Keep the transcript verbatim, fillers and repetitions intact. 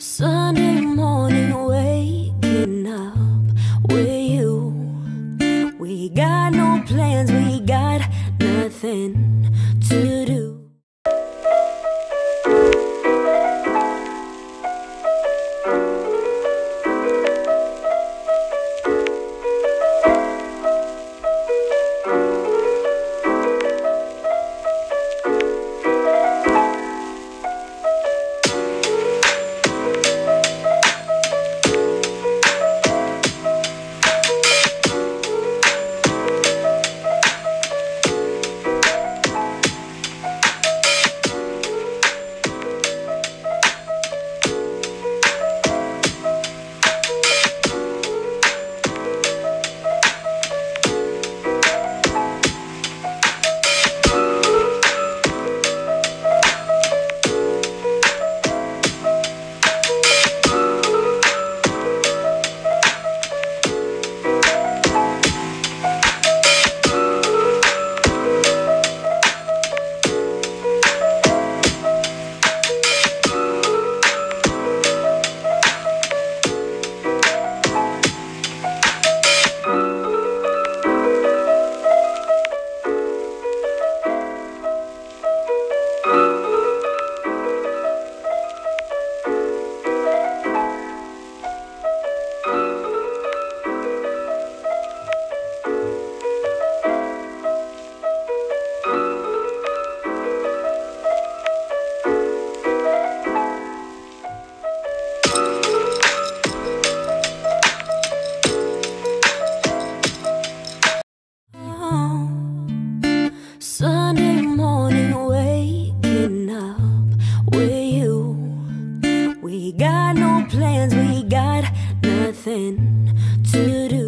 Sunday morning, waking up with you. We got no plans, we got nothing to do. Sunday morning, waking up with you. We got no plans, we got nothing to do.